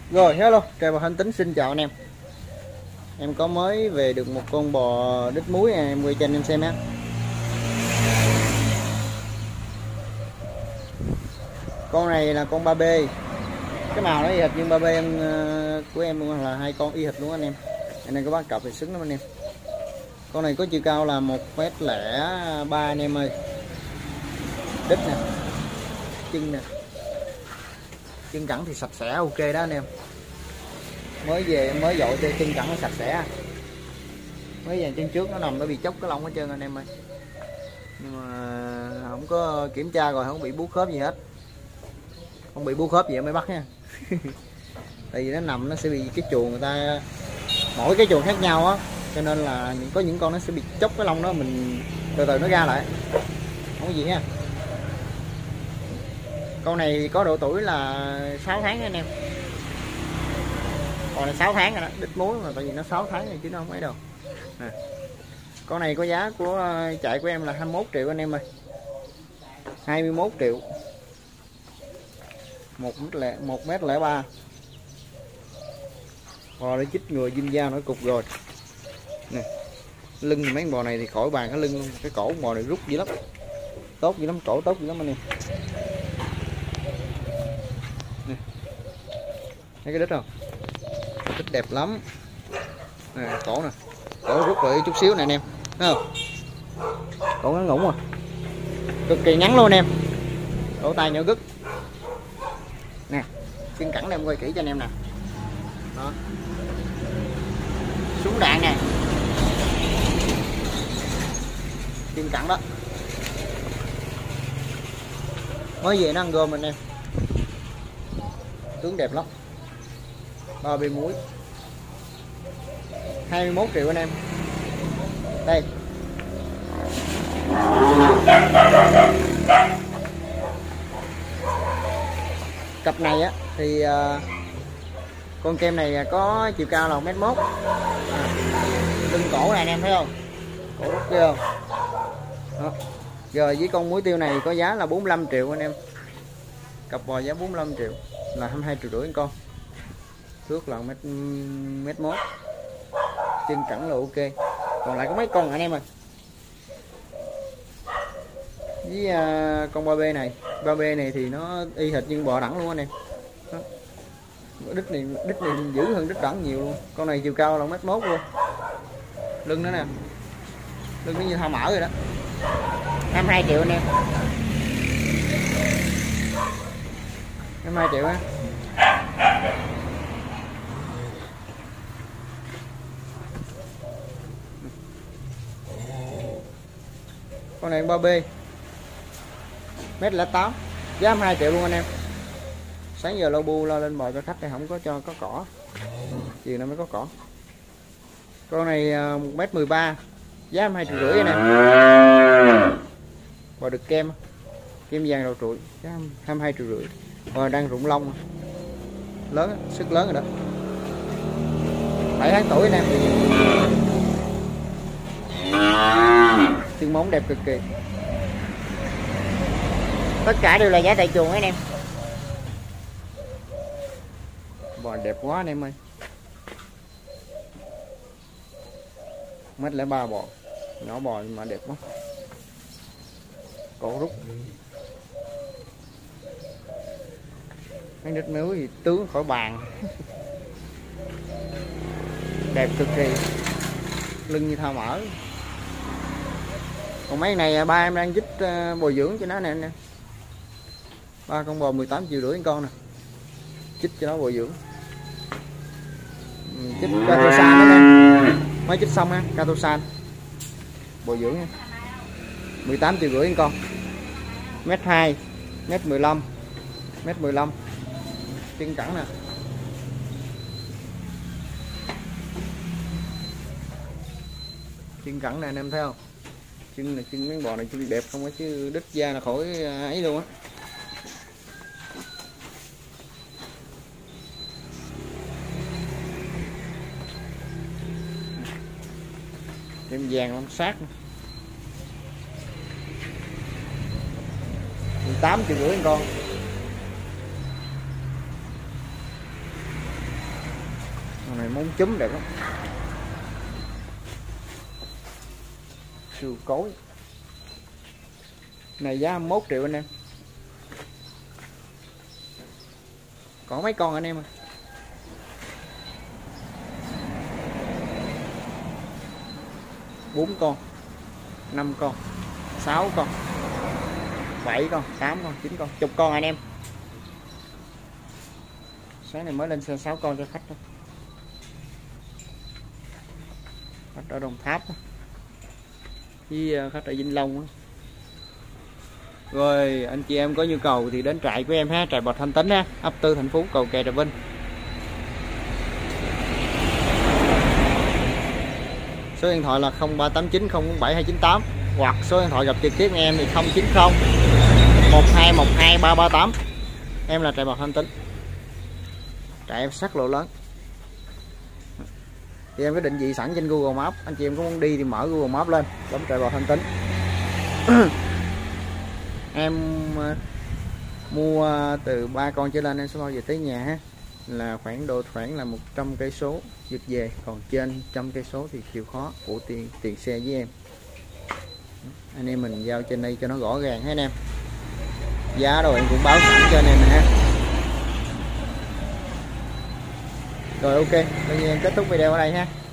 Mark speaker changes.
Speaker 1: Rồi hello, Trà Bò Hành Tính xin chào anh em. Em có mới về được một con bò đít muối này, em quay cho anh em xem nhé. Con này là con 3B. Cái màu nó y hệt nhưng 3B em của em luôn, là hai con y hệt luôn anh em. Anh em có bắt cặp thì xứng lắm anh em. Con này có chiều cao là 1m03 anh em ơi. Đít nè, chân nè, chân cẳng thì sạch sẽ ok đó anh em. Mới về em mới dội chân cẳng nó sạch sẽ. Mới về chân trước nó nằm, nó bị chốc cái lông hết trơn anh em ơi. Nhưng mà không có kiểm tra rồi, không bị bú khớp gì hết. Không bị bú khớp gì em mới bắt nha. Tại vì nó nằm nó sẽ bị cái chuồng người ta, mỗi cái chuồng khác nhau á, cho nên là có những con nó sẽ bị chốc cái lông đó, mình từ từ nó ra lại, không có gì nha. Con này có độ tuổi là 6 tháng anh em. Còn là 6 tháng rồi đó, đít muối mà, tại vì nó 6 tháng rồi chứ nó không ấy đâu. Nè. Con này có giá của chạy của em là 21 triệu anh em ơi. 21 triệu. 1m03. Bò đã chích người dinh da nổi cục rồi. Nè. Lưng mấy con bò này thì khỏi bàn cái lưng luôn, cái cổ bò này rút dữ lắm. Tốt dữ lắm, cổ tốt dữ lắm anh em. Nè. Thấy cái đít không? Đít đẹp lắm. Nè, cổ nè. Cổ rút lại chút xíu này anh em. Thấy không? Cổ ngắn ngủn à. Cực kỳ ngắn luôn anh em. Cổ tay nhỏ gứt. Nè, chân cẳng này em quay kỹ cho anh em nè. Đó. Súng đạn nè. Chân cẳng đó. Mới về nó ăn gom anh em. Tướng đẹp lắm. 3B muối. 21 triệu anh em. Đây. Cặp này á thì con kem này có chiều cao là 1m1. Lưng cổ này anh em thấy không? Cổ rất ghê không? Đó. Rồi với con muối tiêu này có giá là 45 triệu anh em. Cặp bò giá 45 triệu là 22,5 triệu con. Thước là 1m1. Chân cẳng là ok. Còn lại có mấy con anh em ơi. Với con 3B này, 3B này thì nó y hệt như bò đẳng luôn anh em. Đó. Đít này dữ hơn đít đẳng nhiều luôn. Con này chiều cao là 1m1 luôn. Lưng nữa nè. Lưng nó như thao mỡ rồi đó. 22 triệu anh em. 22 triệu á. Con này 3B 1m08, giá 22 triệu luôn anh em. Sáng giờ lâu bu lo lên bò cho khách thì không có cho có cỏ, chiều nay mới có cỏ. Con này 1m13, giá 22,5 triệu anh em. Bò được kem vàng đầu trụi, giá 22,5 triệu. Bò đang rụng lông, lớn, sức lớn rồi đó. 7 tháng tuổi anh em. Chân móng đẹp cực kỳ. Tất cả đều là giá tại chuồng anh em. Bò đẹp quá anh em ơi. 1m03 bò. Nhỏ bò nhưng mà đẹp quá. Cổ rút. Mấy đít muối thì tướng khỏi bàn. Đẹp cực kỳ. Lưng như thao mỡ. Còn mấy này ba em đang chích bồi dưỡng cho nó nè anh em. 3 con bò 18,5 triệu con nè. Chích cho nó bồi dưỡng. Chích Catosan đó nè. Mới chích xong á, Catosan. Bồi dưỡng nha. 18,5 triệu con. 1m2, 1m15. 1m15. Chân cẳng nè. Chân cẳng nè anh em thấy không? Chân là chân mấy bò này chân đẹp không á, chứ đít da là khỏi ấy luôn á. Em vàng lông sát 18,5 triệu con. này móng chúm đẹp lắm. Sườn cối này giá 21 triệu anh em. Còn mấy con anh em ơi. 4 con, 5 con, 6 con, 7 con, 8 con, 9 con, chục con anh em. Sáng này mới lên xe 6 con cho khách thôi. Khách ở Đồng Tháp với khách ở Vĩnh Long. Rồi anh chị em có nhu cầu thì đến trại của em ha, trại bò Thanh Tính ha, ấp Tư Thành Phú, cầu Kè, Trà Vinh. Số điện thoại là 0389047298 hoặc số điện thoại gặp trực tiếp em thì 090 1212 338. Em là trại bò Thanh Tính. Trại em sắc lộ lớn. Thì em có định vị sẵn trên Google Maps, anh chị em có muốn đi thì mở Google Maps lên, bấm trại bò Thanh Tính. Em mua từ 3 con trở lên em sẽ bao giờ tới nhà ha, là khoảng là 100 cây số vượt về, còn trên 100 cây số thì chịu khó phụ tiền xe với em. Anh em mình giao trên đây cho nó rõ ràng hết anh em. Giá rồi em cũng báo sẵn cho anh em nè ha. Rồi ok, bây giờ em kết thúc video ở đây ha.